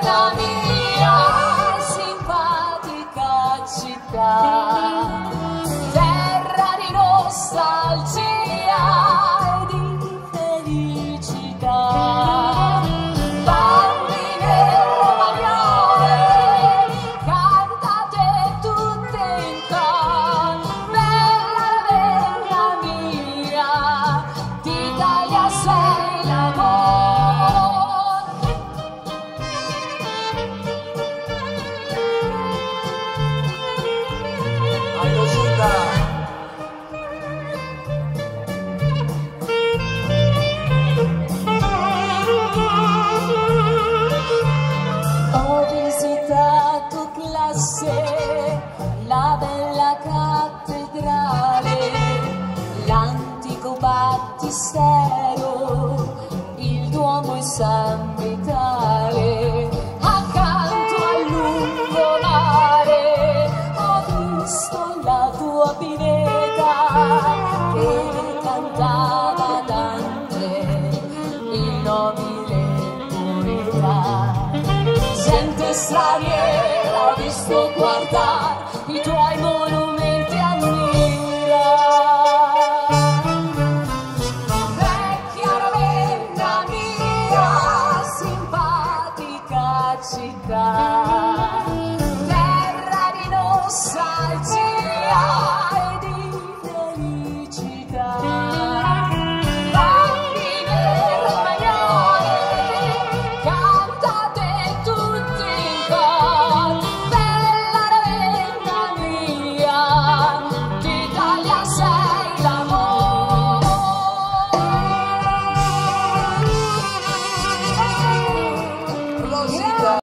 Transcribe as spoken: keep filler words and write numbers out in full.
la mia simpatica città, terra di nostalgia e di felicità. Bambine romagnole, cantate tutte in cor, bella bella mia, d'Italia sei l'amor. Ho visitato classe, la bella cattedrale, l'antico battistero, il Duomo e San Vitale. Accanto al lungomare ho visto la tua pineta che cantava Dante, il nobile poeta. Gente straniera, ho visto guardare i tuoi monumenti a mira. Vecchia Ravenna mia, simpatica città, terra di nostalgia e di felicità. Bambine romagnole, cantate tutti in cor, bella Ravenna mia, d'Italia sei l'amor. Rosita.